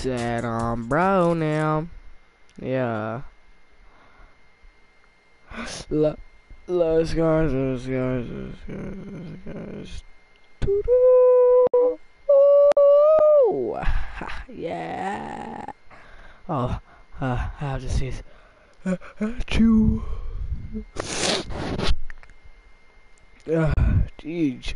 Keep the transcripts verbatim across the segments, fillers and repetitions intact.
Said I'm bro now. Yeah. L let's go, let's go, let's go, let's go. Ooh. Yeah. Oh, uh, I'll just see. Uh, uh, chew. Uh, jeez.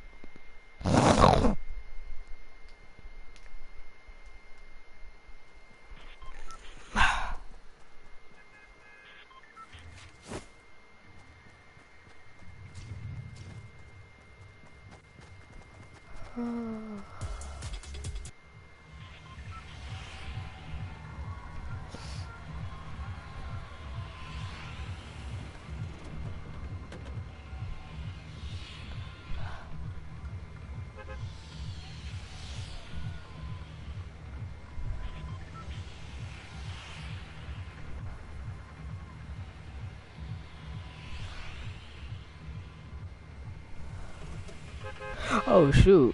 Oh shoot.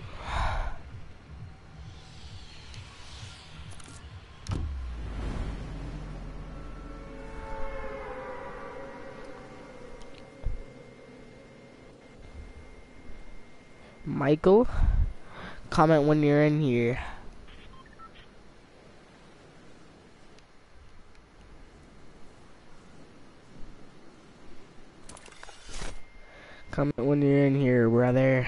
Michael, comment when you're in here. Comment when you're in here, brother.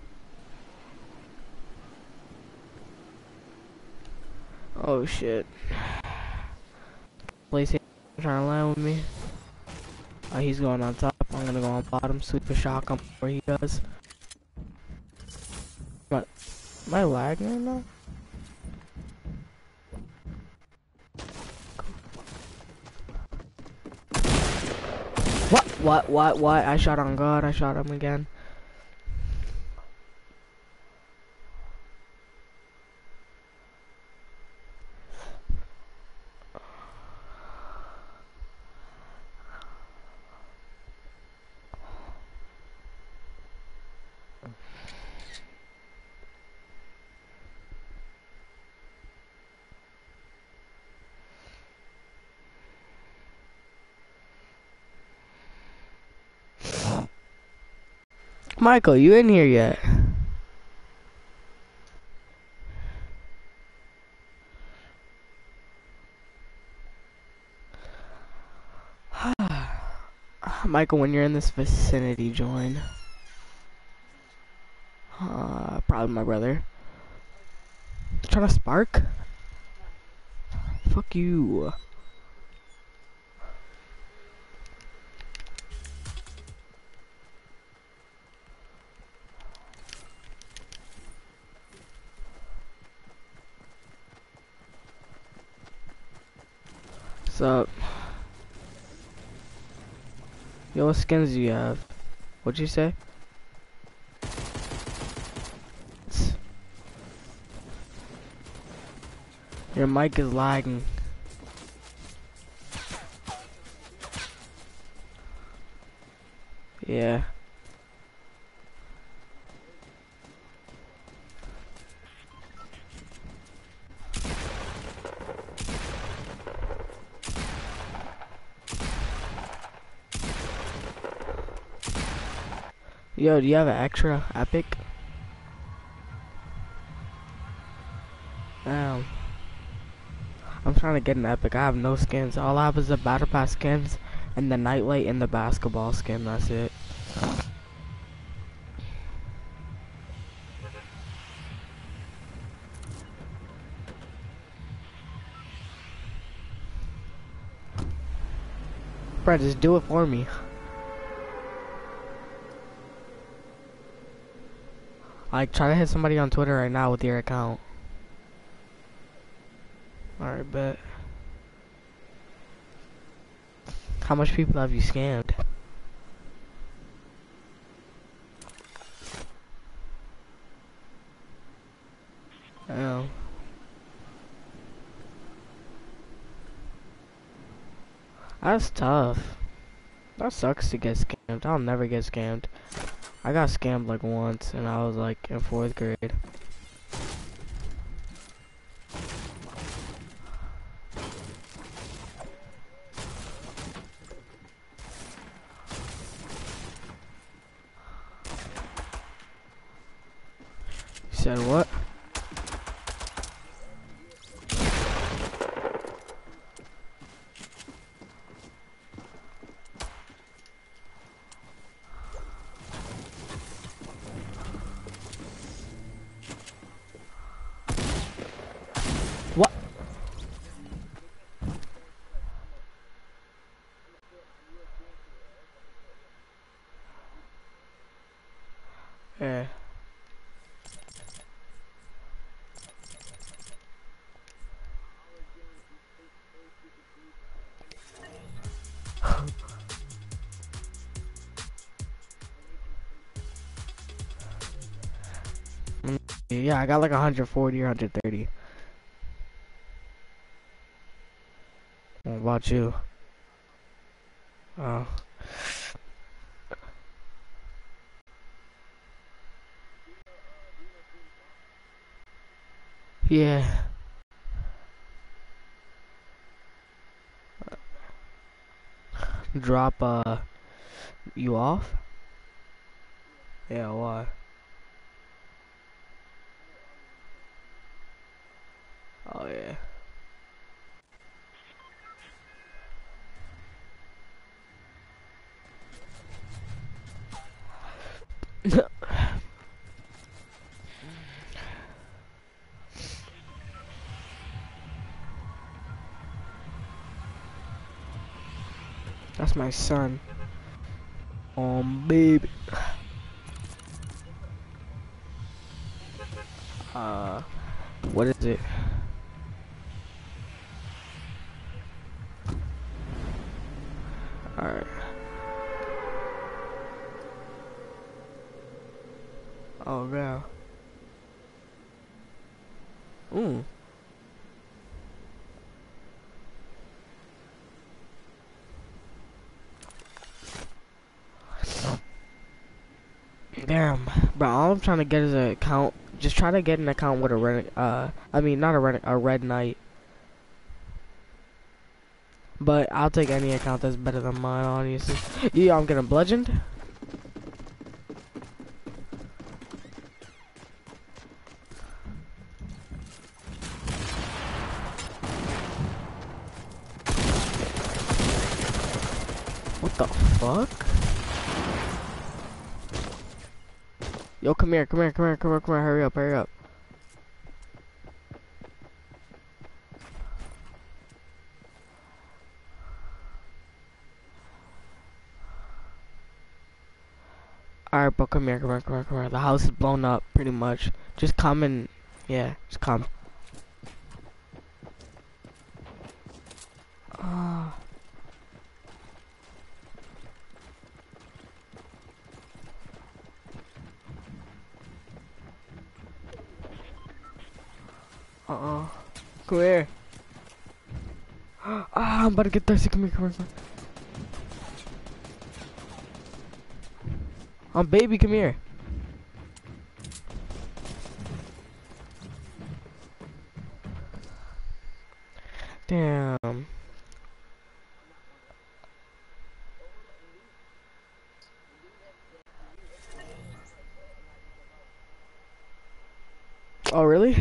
Oh shit. PlayStation trying to line with me. Oh, he's going on top. I'm gonna go on bottom. Super shock him before he does. What? Am I lagging right now? What? What? What? What? I shot on God. I shot him again. Michael, you in here yet? Michael, when you're in this vicinity, join. Uh, probably my brother. Trying to spark? Fuck you. What's up? Yo, what skins do you have? What'd you say? Your mic is lagging. Yeah. Yo, do you have an extra epic? Damn. I'm trying to get an epic. I have no skins. All I have is the battle pass skins and the nightlight and the basketball skin. That's it. Bro, just do it for me. Like, try to hit somebody on Twitter right now with your account. Alright, bet. How much people have you scammed? Oh. That's tough. That sucks to get scammed. I'll never get scammed. I got scammed like once and I was like in fourth grade. said what? What? Yeah. Yeah, I got like one forty or one thirty. What about you? Oh. Yeah. Drop uh you off? Yeah, why? Oh yeah. That's my son. Um, baby. Uh, what is it? Alright. Oh, yeah. Mm. Damn, bro. All I'm trying to get is an account. Just try to get an account with a red. Uh, I mean, not a red. A red knight. But I'll take any account that's better than mine, honestly. Yeah, I'm getting bludgeoned. What the fuck? Yo, come here, come here, come here, come here, come here. Hurry up, hurry up. Alright, bro, come here, come here, come here, come here. The house is blown up, pretty much. Just come and, yeah, just come. Uh, uh-uh. Come here. Ah, I'm about to get thirsty. Come here, come here, come here. Um, baby, come here. Damn. Oh, really?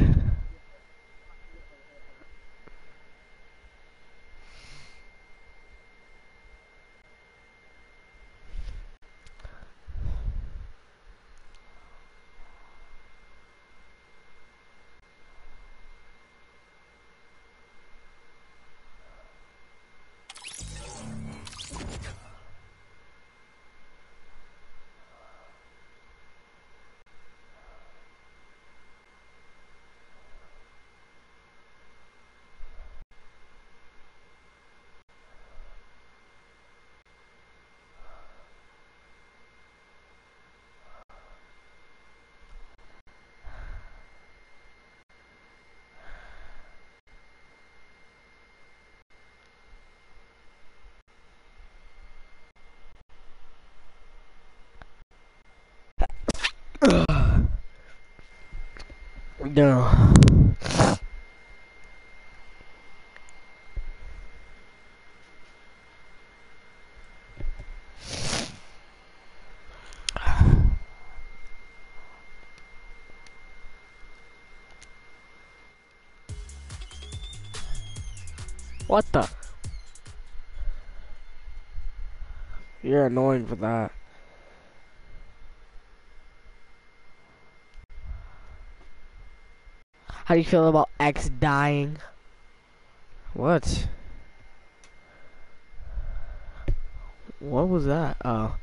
No. What the? You're annoying for that. How do you feel about X dying? What? What was that? Oh.